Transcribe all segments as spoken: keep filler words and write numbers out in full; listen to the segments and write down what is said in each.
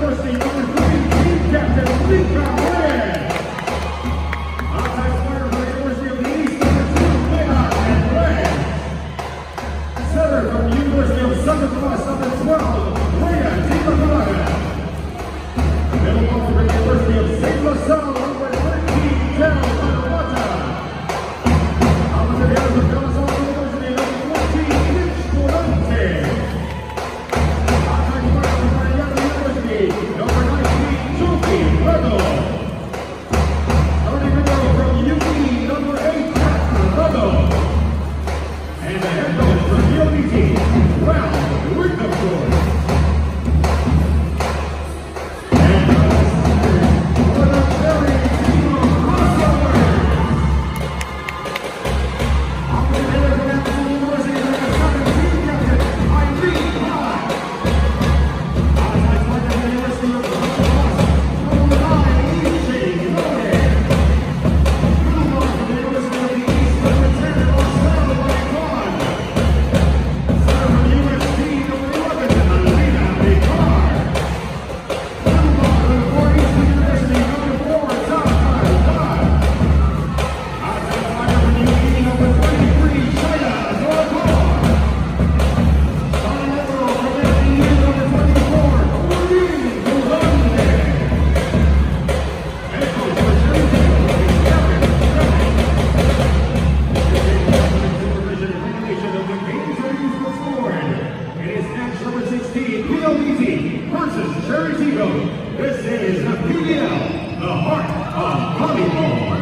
University, number three, team captain, Lika Red. Outside starter for the University of the East, number two, Leonard and Red. Setter from the University of Santa Claus, number twelve, Rhea Timakara. Middle blocker from the University of Saint LaSalle, number thirteen, Tel Manawata. Opposite the other from Kalasal University, number fourteen, Mitch Durante. Outside starter from Mariana University, number nineteen, Tuki Redo. Starting middle from U P, number eight, Jack Redo. And the head coach for the U P team, Ralph Wickenford. And the for the very team of crossovers. Off the header from National University, number seven, team captain, Irene Todd. Outside partner from the University of Wisconsin, number nine, Ichi Lode. Middle blocker from the University of the East, number ten, Marcelo Bacon. Center from U S C, number eleven, Alina Bekar. Middle blocker from the Far Eastern University, number four, Zakai Todd. Outside partner from U P, number twenty-three, Shaya Zorakor. Starting liberal from F D U, number twenty-four, Corinne Durante. Head coach for Cherokee is Kevin Shepard. Supervision and regulation of the games are used for sport. It is match number sixteen, P L B T versus Cherokee. This is the P B L, the heart of volleyball.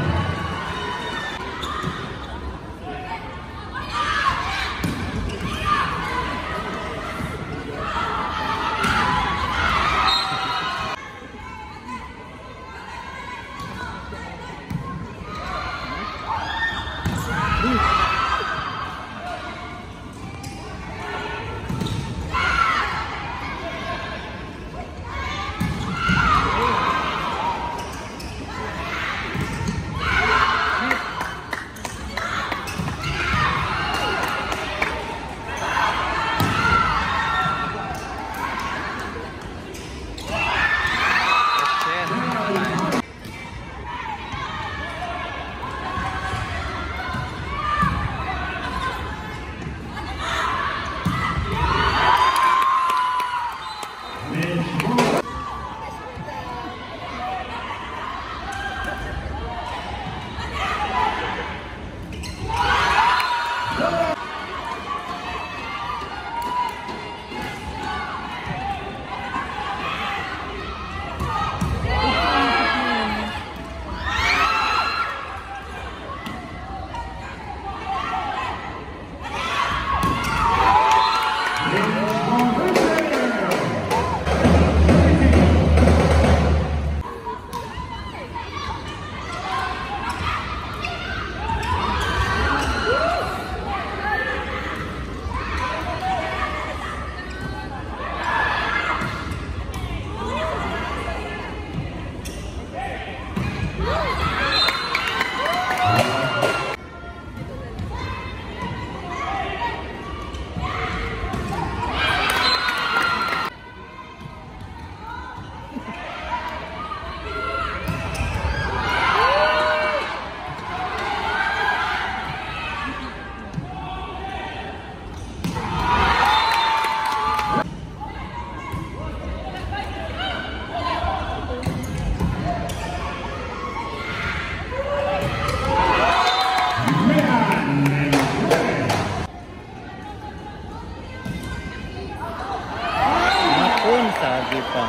Sabi pa.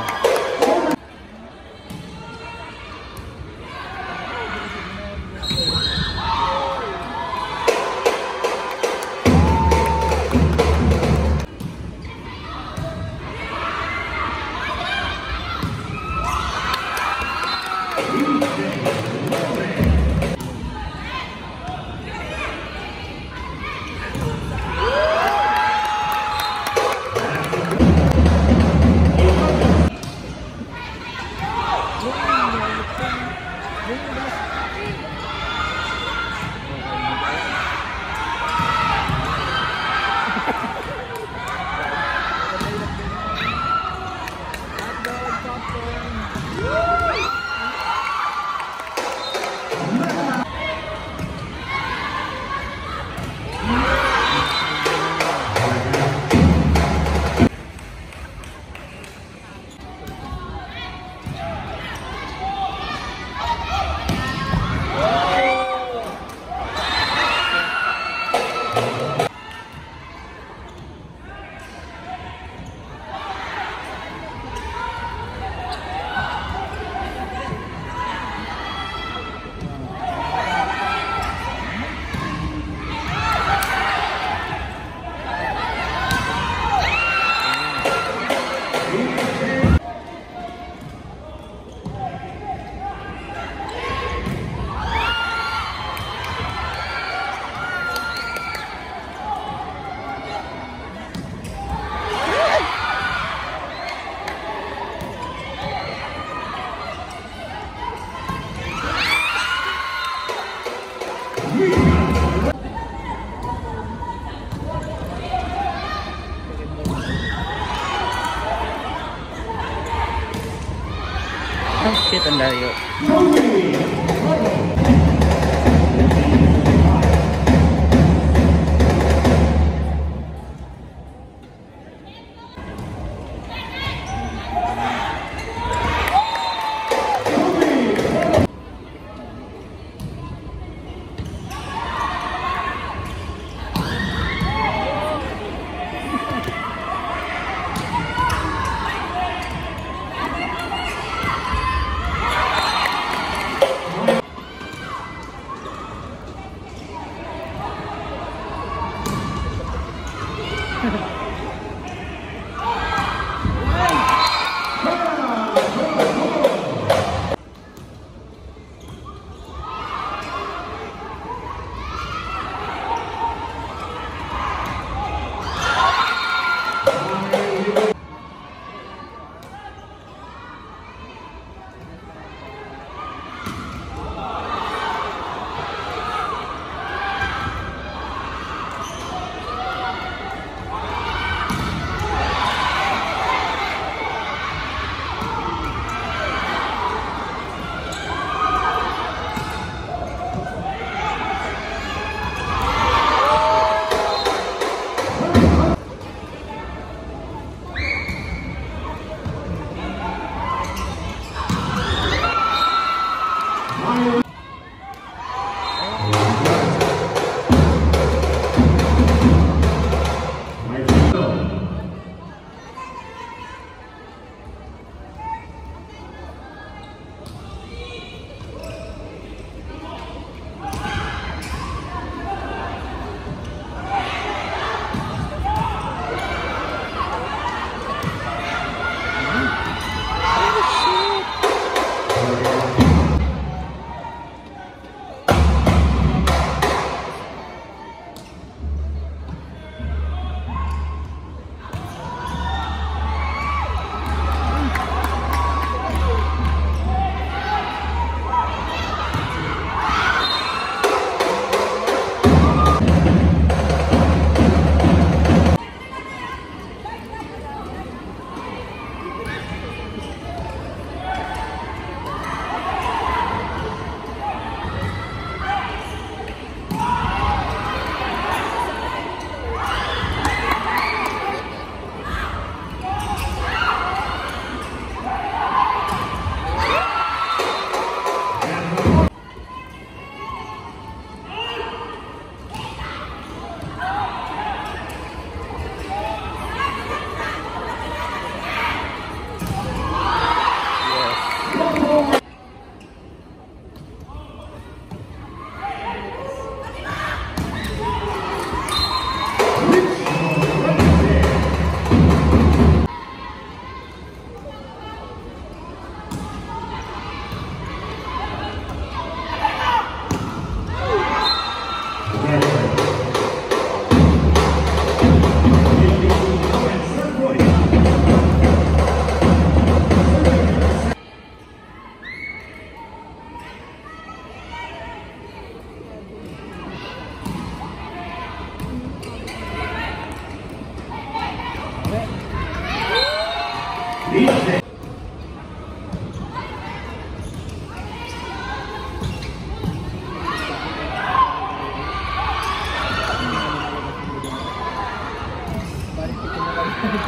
Ah, shit, ang layo.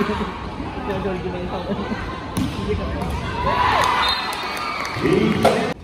He